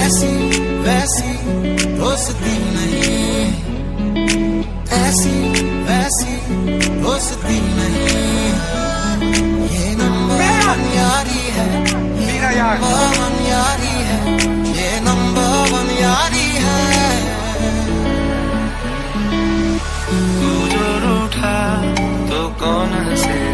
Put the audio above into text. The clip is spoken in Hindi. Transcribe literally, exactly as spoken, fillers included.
ऐसी वैसी दोस्ती नहीं, ऐसी वैसी दोस्ती नहीं। ये नंबर वन यारी है, ये नंबर वन यारी है, ये नंबर वन यारी है। तू जो रूठा तो कौन हंसे,